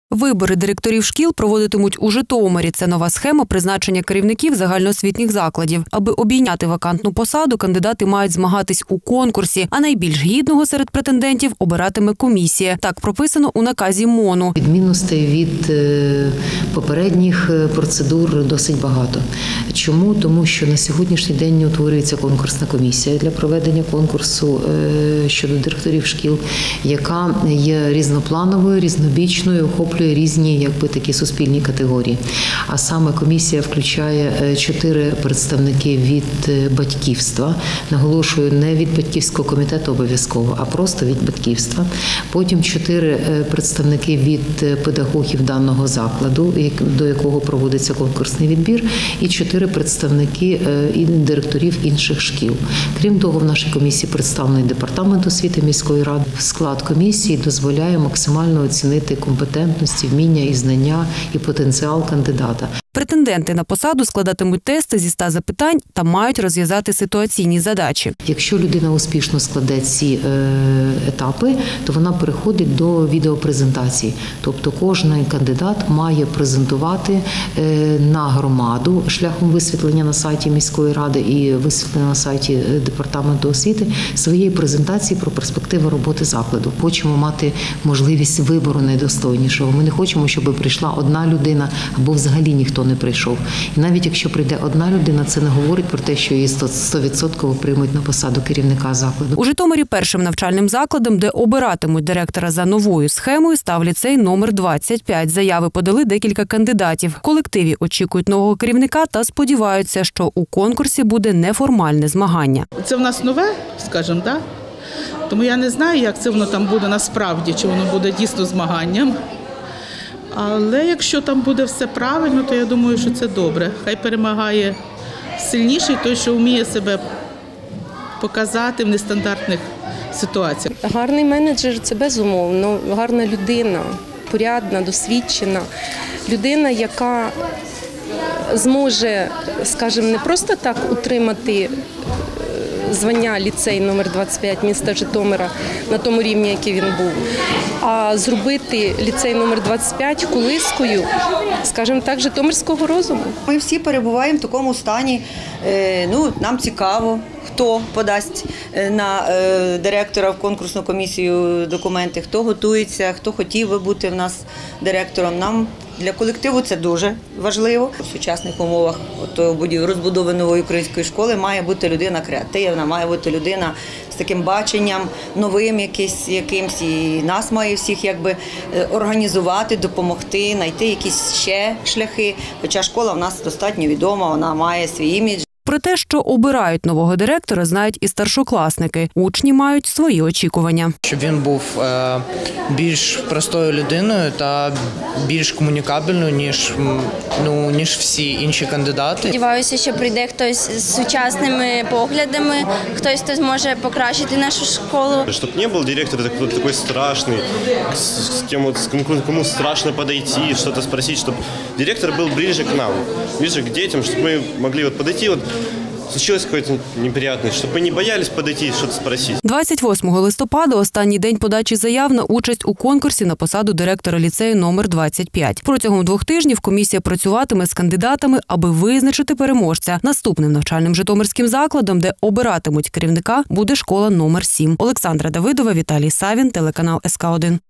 Вибори директорів шкіл проводитимуть у Житомирі. Це нова схема призначення керівників загальноосвітніх закладів. Аби обійняти вакантну посаду, кандидати мають змагатись у конкурсі, а найбільш гідного серед претендентів обиратиме комісія. Так прописано у наказі МОНу. Відмінностей від попередніх процедур досить багато. Чому? Тому що на сьогоднішній день утворюється конкурсна комісія для проведення конкурсу щодо директорів шкіл, яка є різноплановою, різнобічною, охоплює різні такі суспільні категорії. А саме комісія включає 4 представники від батьківства. Наголошую, не від батьківського комітету обов'язково, а просто від батьківства. Потім 4 представники від педагогів даного закладу, до якого проводиться конкурсний відбір, і 4 представники директорів інших шкіл. Крім того, в нашій комісії представлений департамент освіти міської ради. Склад комісії дозволяє максимально оцінити компетентність, вміння і знання, і потенціал кандидата. Претенденти на посаду складатимуть тести зі 100 запитань та мають розв'язати ситуаційні задачі. Якщо людина успішно складе ці етапи, то вона переходить до відеопрезентації. Тобто кожен кандидат має презентувати на громаду шляхом висвітлення на сайті міської ради і висвітлення на сайті департаменту освіти своєї презентації про перспективи роботи закладу. Хочемо мати можливість вибору найдостойнішого. Ми не хочемо, щоб прийшла одна людина або взагалі ніхто не прийшов. І навіть якщо прийде одна людина, це не говорить про те, що її 100% приймуть на посаду керівника закладу. У Житомирі першим навчальним закладом, де обиратимуть директора за новою схемою, став ліцей номер 25. Заяви подали декілька кандидатів. В колективі очікують нового керівника та сподіваються, що у конкурсі буде неформальне змагання. Це в нас нове, скажімо, так? Тому я не знаю, як це воно там буде насправді, чи воно буде дійсно змаганням. Але якщо там буде все правильно, то я думаю, що це добре. Хай перемагає сильніший той, що вміє себе показати в нестандартних ситуаціях. Гарний менеджер – це безумовно, гарна людина, порядна, досвідчена. Людина, яка зможе, скажімо, не просто так утримати звання ліцей номер 25 міста Житомира на тому рівні, який він був, а зробити ліцей номер 25 колискою, скажімо так, житомирського розуму. Ми всі перебуваємо в такому стані, нам цікаво, хто подасть на директора в конкурсну комісію документи, хто готується, хто хотів би бути в нас директором. Нам для колективу це дуже важливо. В сучасних умовах розбудови нової української школи має бути людина креативна, має бути людина з таким баченням новим якимсь, і нас має всіх організувати, допомогти, знайти якісь ще шляхи. Хоча школа в нас достатньо відома, вона має свій імідж. Про те, що обирають нового директора, знають і старшокласники. Учні мають свої очікування. Щоб він був більш простою людиною та більш комунікабельною, ніж всі інші кандидати. Сподіваюся, що прийде хтось з сучасними поглядами, хтось, хто зможе покращити нашу школу. Щоб не був директор такий страшний, кому страшно підійти, щось спросити, щоб директор був ближче к нам, ближче к дітям, щоб ми могли підійти. Случилась какая-то неприятность, чтобы мы не боялись подойти и что-то спросить. 28 листопада – останній день подачі заяв на участь у конкурсі на посаду директора ліцею номер 25. Протягом 2 тижнів комісія працюватиме з кандидатами, аби визначити переможця. Наступним навчальним житомирським закладом, де обиратимуть керівника, буде школа номер 7. Олександра Давидова, Віталій Савін, телеканал СК1.